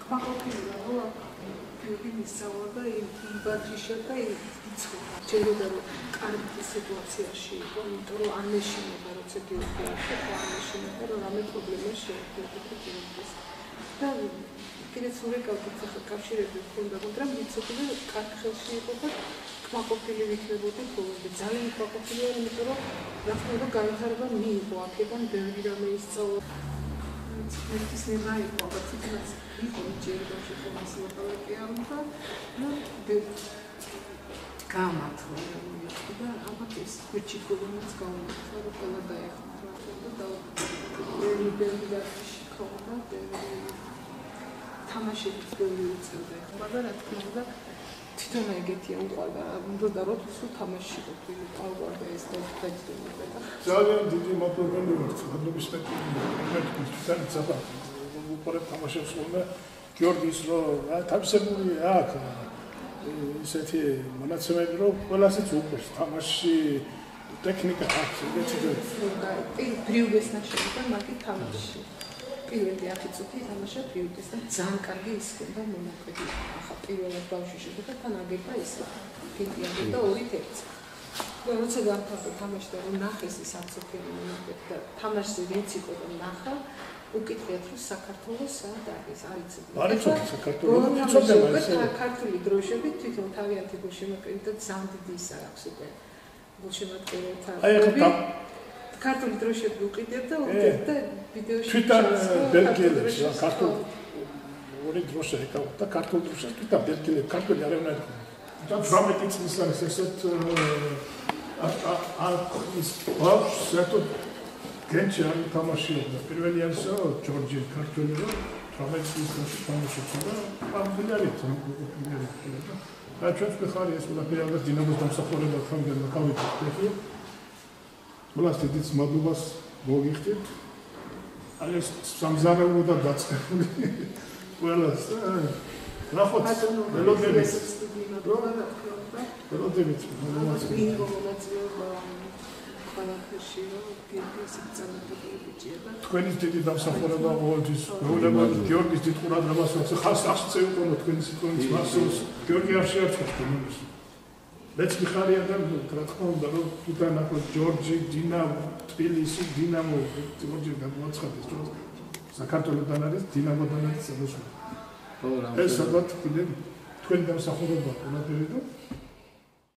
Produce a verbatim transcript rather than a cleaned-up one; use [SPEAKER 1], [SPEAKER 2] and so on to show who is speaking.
[SPEAKER 1] კმაყოფილია რომ ფილმი მისწავლა და იბაჯიშა და იცხოვა. შეიძლება რომ კარგი სიტუაციაში იყო, იმიტომ რომ არ მეშინება როცა გიორგიაში, არ მეშინება რომ რამე პრობლემა შეექმნება გიორგის. და კიდეც ურეკავთ ახლა კავშირები ჰქონდა, მაგრამ ვიცოდი რომ კარგ ხელში იყო და კმაყოფილი ვიქნებოდი ბოლომდე. ძალიან კმაყოფილი ვარ, იმიტომ რომ რა თქმა უნდა განვითარება მიიღო აქედან ბევრი რამე ისწავლა. ერთის ნება იყო, ბაციკაც იყო ჯერდაში ხომას ლაპარაკი ამბა და გამართლა და ალბათ ეს ქუჩიკოვიც გამართლა და ყველა დაეხმარა და ბევრი ბევრი დაში ქონდა ბევრი თამაშების ბევრი უწევდა მაგრამ რა თქმა უნდა თვითონ ეგეთია უყვარდა უნდა რომ სულ თამაში ყოფილი ალბათ ეს და დაიწყება და
[SPEAKER 2] ძალიან დიდი მადლობა ხადრობის სპექტაკლი ძალიან უყურებ თამაშებს ხოლმე გიორგის რომ თავისებური აქვს ისეთი მონაცემები რომ ყველასიც უყურს თამაში ტექნიკა აქვს ეგეთი
[SPEAKER 1] და პრიუგეს ნაშრომიდან მაგი თამაში პირველი ათი წუთი თამაშა პრიუგეს და ძალიან კარგი ის ხონდა მონაკვეთი ახლა პირველად ბავშვი შედა თან აგება ისე ფიტიანდა და ორი თექს და როცა გამთავრდა თამაში და რომ ნახეს ის ამცოფელი მონაკვეთი და თამაშზე ვინც იყო და ნახა უკითხეთ რომ საქართველოს სად არის არიცოდი.
[SPEAKER 2] არიცოდი საქართველოს იცოდება ესე.
[SPEAKER 1] ქართული დროშები თვითონ თავიანთი გულშემატკივრით და ძალიან დიდი ის აქვს უკვე გულშემატკივრითა.
[SPEAKER 2] აი ახლა
[SPEAKER 1] ქართული დროშები უკიდებ და უკიდებ და ვიდეოში
[SPEAKER 2] თვითონ ბელგიელებს ქართულ ორი დროშა ეკავა და ქართულ დროშას თვითონ ბელგიელებს ქართული არ ევნარ. და თვრამეტი წლის არის ესეთ აა ის ბავშვს საერთოდ გენჩი არ თამაშობდა. პირველი არისო ჯორჯი ქართველი რომ თვრამეტი წლებში თამაშობდა და პამბილი არის თამაშობდა. და ჩვენს ხარი ეს ყველაფერი ალბათ დინამოს დამსახურება ხამდენ გავიქეთ. ყველას დიდი მადლობას მოგიხდით. აი ეს სამზარეულო და დაწყებული ყველას ნახოთ ველოდებით. ველოდებით. თქვენი დიდი დამსახურება ყოველთვის მეუბნება გიორგის დიდ ყურადღებას როცა ხას აღწევ იყო თქვენი სიტყვით მასოს გიორგი არ შეერჩა თემებს მეც მიხარია და რა თქმა უნდა რომ თვითონ ახლა ჯორჯი დინამო თბილისი დინამო ჯორჯი გამოაცხადეს რომ საქართველოსთან არის დინამოდან არის ეს ალბათ კიდე თქვენი დამსახურება ყველაფერი და